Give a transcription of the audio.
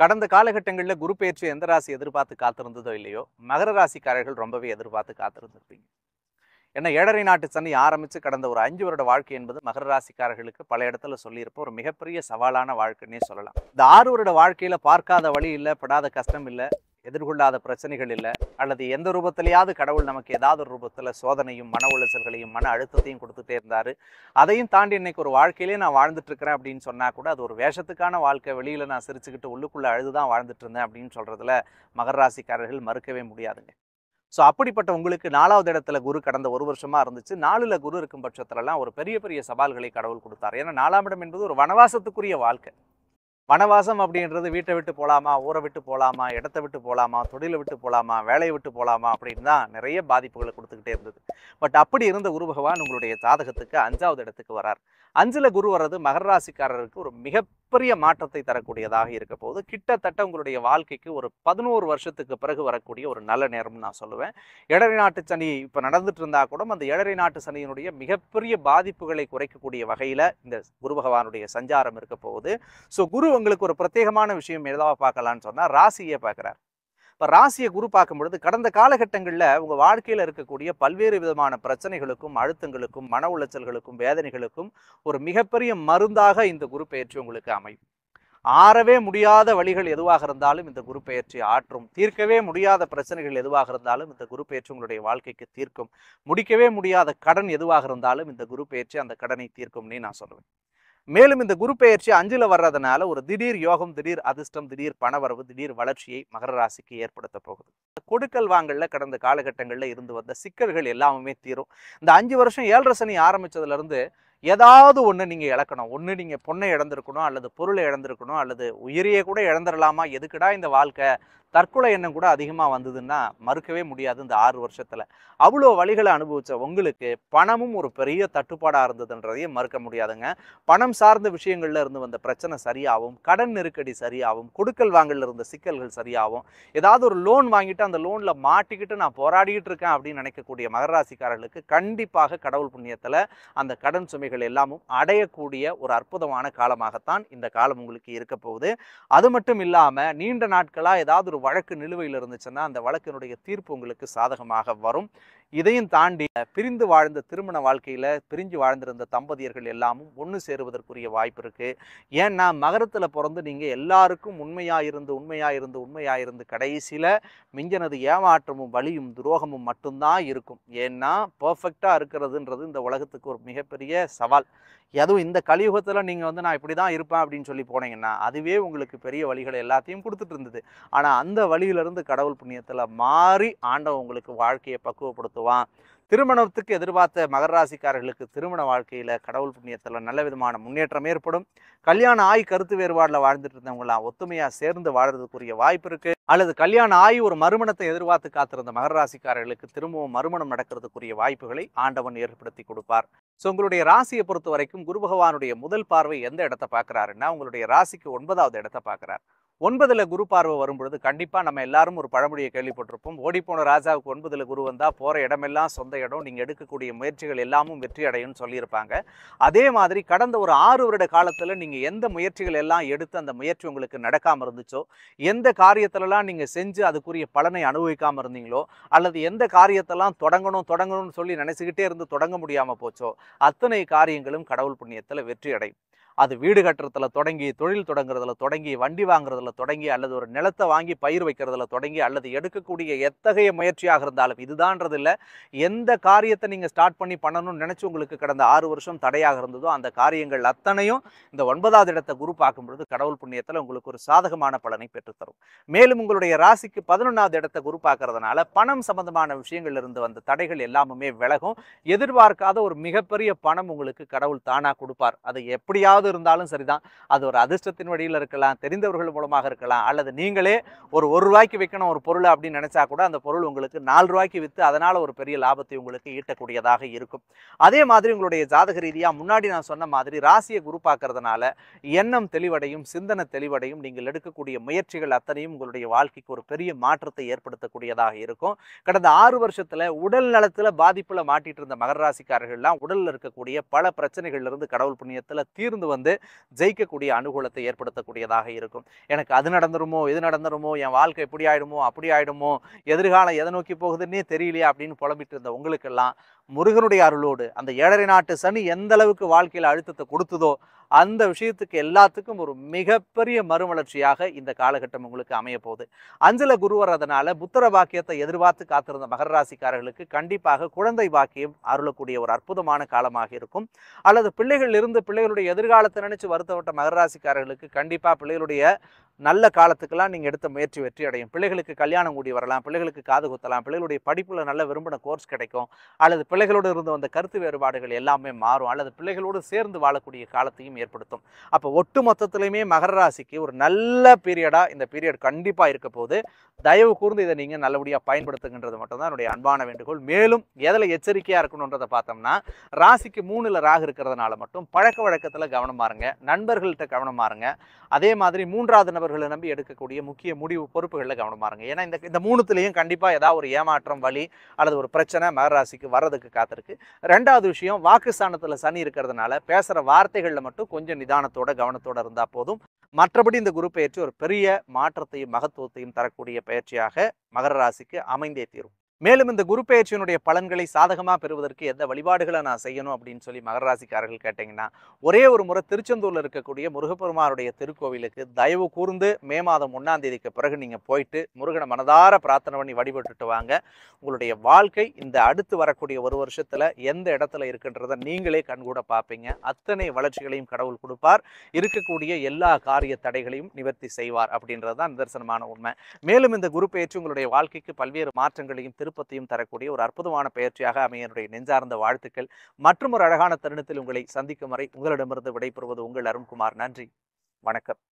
கடந்த காலகட்டங்கள்ல குரு பெயர்ச்சி எந்த ராசி எதிர்பார்த்து காத்திருந்ததோ இல்லையோ, மகர ராசிக்காரர்கள் ரொம்பவே எதிர்பார்த்து காத்திருந்திருப்பீங்க. ஏன்னா 7.5 நாட்டு சனி ஆரம்பிச்சு கடந்த ஒரு 5 வருட வாழ்க்கை என்பது மகர ராசிக்காரர்களுக்கு பல இடத்துல சொல்லியிருப்போம். ஒரு மிகப்பெரிய சவாலான வாழ்க்கைன்னே சொல்லலாம். இந்த 6 வருட வாழ்க்கையில பார்க்காத வழி இல்ல, படாத கஷ்டம் இல்ல, எதிர்கொள்ளாத பிரச்சனைகள் இல்ல, அல்லது எந்த ரூபத்திலேயாவது கடவுள் நமக்கு ஏதாவது ஒரு ரூபத்துல சோதனையும், மன உளைச்சல்களையும், மன அழுத்தத்தையும் கொடுத்துட்டே இருந்தாரு. அதையும் தாண்டி இன்னைக்கு ஒரு வாழ்க்கையிலே நான் வாழ்ந்துட்டு இருக்கிறேன் அப்படின்னு சொன்னா கூட, அது ஒரு வேஷத்துக்கான வாழ்க்கை. வெளியில நான் சிரிச்சுக்கிட்டு உள்ளுக்குள்ள அழுதுதான் வாழ்ந்துட்டு இருந்தேன் அப்படின்னு சொல்றதுல மகர ராசிக்காரர்கள் மறுக்கவே முடியாதுங்க. ஸோ அப்படிப்பட்ட உங்களுக்கு 4வது இடத்துல குரு கடந்த 1 வருஷமா இருந்துச்சு. 4ல குரு இருக்கும் பட்சத்துலலாம் ஒரு பெரிய பெரிய சவால்களை கடவுள் கொடுத்தார். ஏன்னா 4ஆம் இடம் என்பது ஒரு வனவாசத்துக்குரிய வாழ்க்கை. வனவாசம் அப்படின்றது வீட்டை விட்டு போலாமா, ஊரை விட்டு போலாமா, இடத்த விட்டு போலாமா, தொழிலை விட்டு போலாமா, வேலையை விட்டு போலாமா அப்படின்னு தான் நிறைய பாதிப்புகளை கொடுத்துக்கிட்டே இருந்தது. பட் அப்படி இருந்த குரு பகவான் உங்களுடைய ஜாதகத்துக்கு 5வது இடத்துக்கு வரார். 5ல குரு வர்றது மகர ராசிக்காரருக்கு ஒரு மிகப்பெரிய மாற்றத்தை தரக்கூடியதாக இருக்க போது, கிட்டத்தட்ட உங்களுடைய வாழ்க்கைக்கு ஒரு 11 வருஷத்துக்கு பிறகு வரக்கூடிய ஒரு நல்ல நேரம்னு நான் சொல்லுவேன். 7.5 நாட்டு சனி இப்போ நடந்துட்டு இருந்தா கூட அந்த 7.5 நாட்டு சனியினுடைய மிகப்பெரிய பாதிப்புகளை குறைக்கக்கூடிய வகையில் இந்த குரு பகவானுடைய சஞ்சாரம் இருக்க போகுது. ஸோ குரு உங்களுக்கு ஒரு பிரத்யேகமான விஷயம் எதாவது பார்க்கலான்னு சொன்னால் ராசியை பார்க்குறார். இப்போ ராசியை குரு பார்க்கும் பொழுது கடந்த காலகட்டங்களில் உங்கள் வாழ்க்கையில் இருக்கக்கூடிய பல்வேறு விதமான பிரச்சனைகளுக்கும், அழுத்தங்களுக்கும், மன உளைச்சல்களுக்கும், வேதனைகளுக்கும் ஒரு மிகப்பெரிய மருந்தாக இந்த குரு பெயர்ச்சி உங்களுக்கு அமையும். ஆறவே முடியாத வழிகள் எதுவாக இருந்தாலும் இந்த குரு பெயர்ச்சி ஆற்றும். தீர்க்கவே முடியாத பிரச்சனைகள் எதுவாக இருந்தாலும் இந்த குரு பெயர்ச்சி உங்களுடைய வாழ்க்கைக்கு தீர்க்கும். முடிக்கவே முடியாத கடன் எதுவாக இருந்தாலும் இந்த குரு பெயர்ச்சி அந்த கடனை தீர்க்கும்னே நான் சொல்லுவேன். மேலும் இந்த குரு பெயர்ச்சி 5ல வர்றதுனால ஒரு திடீர் யோகம், திடீர் அதிர்ஷ்டம், திடீர் பணவரவு, திடீர் வளர்ச்சியை மகர ராசிக்கு ஏற்படுத்த போகுது. கொடுக்கல் வாங்கல்ல கடந்த காலகட்டங்களில் இருந்து வந்த சிக்கல்கள் எல்லாமே தீரும். இந்த 5 வருஷம் 7.5 சனி ஆரம்பிச்சதுல இருந்து ஏதாவது ஒன்று நீங்க இழக்கணும். ஒன்று நீங்க பொண்ணை இழந்திருக்கணும், அல்லது பொருளை இழந்திருக்கணும், அல்லது உயிரியே கூட இழந்துடலாமா, எதுக்குடா இந்த வாழ்க்கை, தற்கொலை எண்ணம் கூட அதிகமாக வந்ததுன்னா மறுக்கவே முடியாது. இந்த 6 வருஷத்துல அவ்வளோ வழிகளை அனுபவிச்ச உங்களுக்கு பணமும் ஒரு பெரிய தட்டுப்பாடாக இருந்ததுன்றதையும் மறுக்க முடியாதுங்க. பணம் சார்ந்த விஷயங்கள்ல இருந்து வந்த பிரச்சனை சரியாகும், கடன் நெருக்கடி சரியாகும், கொடுக்கல் வாங்கல இருந்த சிக்கல்கள் சரியாகும். ஏதாவது ஒரு லோன் வாங்கிட்டு அந்த லோன்ல மாட்டிக்கிட்டு நான் போராடிக்கிட்டு இருக்கேன் அப்படின்னு நினைக்கக்கூடிய மகர ராசிக்காரர்களுக்கு கண்டிப்பாக கடவுள் புண்ணியத்துல அந்த கடன் சுமைகள் எல்லாமும் அடையக்கூடிய ஒரு அற்புதமான காலமாகத்தான் இந்த காலம் உங்களுக்கு இருக்க போகுது. அது மட்டும் இல்லாம நீண்ட நாட்களா ஏதாவது ஒரு வழக்கு நிலுவையில் இருந்துச்சுன்னா அந்த வழக்கினுடைய தீர்ப்பு உங்களுக்கு சாதகமாக வரும். இதையும் தாண்டி பிரிந்து வாழ்ந்த திருமண வாழ்க்கையில பிரிஞ்சு வாழ்ந்திருந்த தம்பதியர்கள் எல்லாமும் ஒன்று சேருவதற்குரிய வாய்ப்பு இருக்கு. ஏன்னா மகரத்துல பிறந்து நீங்க எல்லாருக்கும் உண்மையாயிருந்து கடைசியில மிஞ்சினது ஏமாற்றமும் வலியும் துரோகமும் மட்டும்தான் இருக்கும். ஏன்னா பர்ஃபெக்டா இருக்கிறதுன்றது இந்த உலகத்துக்கு ஒரு மிகப்பெரிய சவால். அதுவும் இந்த கலியுகத்துல நீங்க நான் இப்படிதான் இருப்பேன் அப்படின்னு சொல்லி போனீங்கன்னா அதுவே உங்களுக்கு பெரிய வழிகளை எல்லாத்தையும் கொடுத்துட்டு இருந்தது. ஆனா அந்த வழியிலிருந்து கடவுள் புண்ணியத்துல மாறி ஆண்டவன் உங்களுக்கு வாழ்க்கையை பக்குவப்படுத்துவான். திருமணத்துக்கு எதிர்பார்த்த மகர ராசிக்காரர்களுக்கு திருமண வாழ்க்கையில கடவுள் புண்ணியத்துல நல்ல விதமான முன்னேற்றம் ஏற்படும். கல்யாணம் ஆகி கருத்து வேறுபாடுல வாழ்ந்துட்டு இருந்தவங்களாம் ஒத்துமையா சேர்ந்து வாழறதுக்குரிய வாய்ப்பு இருக்கு. அல்லது கல்யாணம் ஆகி ஒரு மறுமணத்தை எதிர்பார்த்து காத்திருந்த மகர ராசிக்காரர்களுக்கு திரும்பவும் மறுமணம் நடக்கிறதுக்குரிய வாய்ப்புகளை ஆண்டவன் ஏற்படுத்தி கொடுப்பார். ஸோ உங்களுடைய ராசியை பொறுத்த வரைக்கும் குரு பகவானுடைய முதல் பார்வை எந்த இடத்தை பார்க்குறாருன்னா உங்களுடைய ராசிக்கு 9வது இடத்தை பார்க்குறார். 9ல குரு பார்வை வரும்பொழுது கண்டிப்பா நம்ம எல்லாரும் ஒரு பழமொழியை கேள்விப்பட்டிருப்போம். ஓடிப்போன ராஜாவுக்கு 9ல குரு வந்தா போற இடமெல்லாம் சொந்த இடம், நீங்க எடுக்கக்கூடிய முயற்சிகள் எல்லாமும் வெற்றி அடையும்னு சொல்லியிருப்பாங்க. அதே மாதிரி கடந்த ஒரு 6 வருட காலத்துல நீங்க எந்த முயற்சிகள் எல்லாம் எடுத்து அந்த முயற்சி உங்களுக்கு நடக்காம இருந்துச்சோ, எந்த காரியத்திலலாம் நீங்க செஞ்சு அதுக்குரிய பலனை அனுபவிக்காம இருந்தீங்களோ, அல்லது எந்த காரியத்தெல்லாம் தொடங்கணும்னு சொல்லி நினைச்சுக்கிட்டே இருந்து தொடங்க முடியாம போச்சோ, அத்தனை காரியங்களும் கடவுள் புண்ணியத்துல வெற்றி அடையும். அது வீடு கட்டுறதுல தொடங்கி, தொழில் தொடங்குறதுல தொடங்கி, வண்டி வாங்குறதுல தொடங்கி, அல்லது ஒரு நிலத்தை வாங்கி பயிர் வைக்கிறதுல தொடங்கி, அல்லது எடுக்கக்கூடிய எத்தகைய முயற்சியாக இருந்தாலும் இதுதான்றது இல்லை, எந்த காரியத்தை நீங்க ஸ்டார்ட் பண்ணி பண்ணணும்னு நினைச்சு உங்களுக்கு கடந்த 6 வருஷம் தடையாக இருந்ததோ அந்த காரியங்கள் அத்தனையும் இந்த 9வது இடத்தை குரு பார்க்கும் பொழுது கடவுள் புண்ணியத்துல உங்களுக்கு ஒரு சாதகமான பலனை பெற்றுத்தரும். மேலும் உங்களுடைய ராசிக்கு 11வது இடத்தை குரு பார்க்கறதுனால பணம் சம்பந்தமான விஷயங்கள்ல இருந்து வந்த தடைகள் எல்லாமே விலகும். எதிர்பார்க்காத ஒரு மிகப்பெரிய பணம் உங்களுக்கு கடவுள் தானா கொடுப்பார். அது எப்படியாவது இருந்தாலும் சரிதான். அது ஒரு அதிர்ஷ்டத்தின் வழியில் இருக்கலாம், தெரிந்தவர்கள் மூலமாக இருக்கலாம், அல்லது நீங்களே ஒரு ரூபாய்க்கு விற்கணும் ஒரு பொருள் அப்படின்னு நினைச்சா கூட அந்த பொருள் உங்களுக்கு 4 ரூபாய்க்கு விற்று அதனால ஒரு பெரிய லாபத்தை உங்களுக்கு ஈட்டக்கூடியதாக இருக்கும். அதே மாதிரி உங்களுடைய ஜாதக ரீதியா முன்னாடி நான் சொன்ன மாதிரி ராசியை குரு பார்க்கறதுனால எண்ணம் தெளிவடையும், சிந்தனை தெளிவடையும். நீங்கள் எடுக்கக்கூடிய முயற்சிகள் அத்தனையும் உங்களுடைய வாழ்க்கைக்கு ஒரு பெரிய மாற்றத்தை ஏற்படுத்தக்கூடியதாக இருக்கும். கடந்த 6 வருஷத்துல உடல் நலத்துல பாதிப்புல மாட்டிட்டு இருந்த மகர ராசிக்காரர்கள்லாம் உடல்ல இருக்கக்கூடிய பல பிரச்சனைகள்ல இருந்து கடவுள் புண்ணியத்துல தீர்ந்து வந்து ஜெயிக்கக்கூடிய அனுகூலத்தை ஏற்படுத்தக்கூடியதாக இருக்கும். எனக்கு அது நடந்துருமோ, இது நடந்துருமோ, என் வாழ்க்கை இப்படி ஆயிடுமோ, அப்படி ஆயிடுமோ, எதிர்காலம் எதை நோக்கி போகுதுன்னே தெரியலையா அப்படின்னு புலம்பிட்டு இருந்த உங்களுக்கெல்லாம் முருகனுடைய அருளோடு அந்த 7.5 நாட்டு சனி எந்த அளவுக்கு வாழ்க்கையில அழுத்தத்தை கொடுத்ததோ அந்த விஷயத்துக்கு எல்லாத்துக்கும் ஒரு மிகப்பெரிய மறுமலர்ச்சியாக இந்த காலகட்டம் உங்களுக்கு அமைய போகுது. அஞ்சல குரு வர்றதுனால புத்திர பாக்கியத்தை எதிர்பார்த்து காத்திருந்த மகர ராசிக்காரர்களுக்கு கண்டிப்பாக குழந்தை பாக்கியம் அருளக்கூடிய ஒரு அற்புதமான காலமாக இருக்கும். அல்லது பிள்ளைகள் இருந்து பிள்ளைகளுடைய எதிர்காலத்தை நினைச்சு வருத்தப்பட்ட மகர ராசிக்காரர்களுக்கு கண்டிப்பா பிள்ளைகளுடைய நல்ல காலத்துக்கெல்லாம் நீங்க எடுத்த முயற்சி வெற்றி அடையும். பிள்ளைகளுக்கு கல்யாணம் கூடி வரலாம், பிள்ளைகளுக்கு காது குத்தலாம், பிள்ளைகளுடைய படிப்புல நல்ல விரும்பின கோர்ஸ் கிடைக்கும், அல்லது பிள்ளைகளோடு இருந்து வந்த கருத்து வேறுபாடுகள் எல்லாமே மாறும், அல்லது பிள்ளைகளோடு சேர்ந்து வாழக்கூடிய காலத்தையும் ஏற்படுத்தும். அப்போ ஒட்டு மொத்தத்திலையுமே மகர ராசிக்கு ஒரு நல்ல பீரியடா இந்த பீரியட் கண்டிப்பா இருக்க போது. தயவு கூர்ந்து இதை நீங்க நல்லபடியா பயன்படுத்துகின்றது மட்டும்தான் என்னுடைய அன்பான வேண்டுகோள். மேலும் எதில் எச்சரிக்கையா இருக்கணும்ன்றதை பார்த்தோம்னா, ராசிக்கு 3ல் ராகு இருக்கிறதுனால மட்டும் பழக்க வழக்கத்துல கவனமா இருங்க, நண்பர்கள்ட்ட கவனமா இருங்க. அதே மாதிரி 3வது நபர்களை நம்பி எடுக்கக்கூடிய முக்கிய முடிவு பொறுப்புகளில் கவனமா இருங்க. ஏன்னா இந்த 3த்துலேயும் கண்டிப்பா ஏதாவது ஒரு ஏமாற்றம், வலி அல்லது ஒரு பிரச்சனை மகர ராசிக்கு வர்றதுக்கு காத்திருக்கு. 2வது விஷயம், வாக்குஸ்தானத்துல சனி இருக்கிறதுனால பேசுற வார்த்தைகள்ல மட்டும் கொஞ்சம் நிதானத்தோட கவனத்தோட இருந்தா போதும். மற்றபடி இந்த குரு பயிற்சி ஒரு பெரிய மாற்றத்தையும் மகத்துவத்தையும் தரக்கூடிய பயிற்சியாக மகர ராசிக்கு அமைந்தே தீரும். மேலும் இந்த குரு பயிற்சியினுடைய பலன்களை சாதகமாக பெறுவதற்கு எந்த வழிபாடுகளை நான் செய்யணும் அப்படின்னு சொல்லி மகர ராசிக்காரர்கள் கேட்டிங்கன்னா, ஒரே ஒரு முறை திருச்செந்தூரில் இருக்கக்கூடிய முருகப்பெருமானுடைய திருக்கோவிலுக்கு தயவு கூர்ந்து மே மாதம் 1ஆம் தேதிக்கு பிறகு நீங்கள் போயிட்டு முருகனை மனதார பிரார்த்தனை பண்ணி வழிபட்டுட்டு வாங்க. உங்களுடைய வாழ்க்கை இந்த அடுத்து வரக்கூடிய ஒரு வருஷத்தில் எந்த இடத்துல இருக்குன்றதை நீங்களே கண்கூட பார்ப்பீங்க. அத்தனை வளர்ச்சிகளையும் கடவுள் கொடுப்பார். இருக்கக்கூடிய எல்லா காரிய தடைகளையும் நிவர்த்தி செய்வார் அப்படின்றது தான் நிதர்சனமான உண்மை. மேலும் இந்த குரு பயிற்சி உங்களுடைய வாழ்க்கைக்கு பல்வேறு மாற்றங்களையும் திருப்பத்தையும் தரக்கூடிய ஒரு அற்புதமான பயிற்சியாக அமைய என்னுடைய நெஞ்சார்ந்த வாழ்த்துக்கள். மற்றும் ஒரு அழகான தருணத்தில் உங்களை சந்திக்கும் வரை உங்களிடமிருந்து விடைபெறுவது உங்கள் அருண்குமார். நன்றி, வணக்கம்.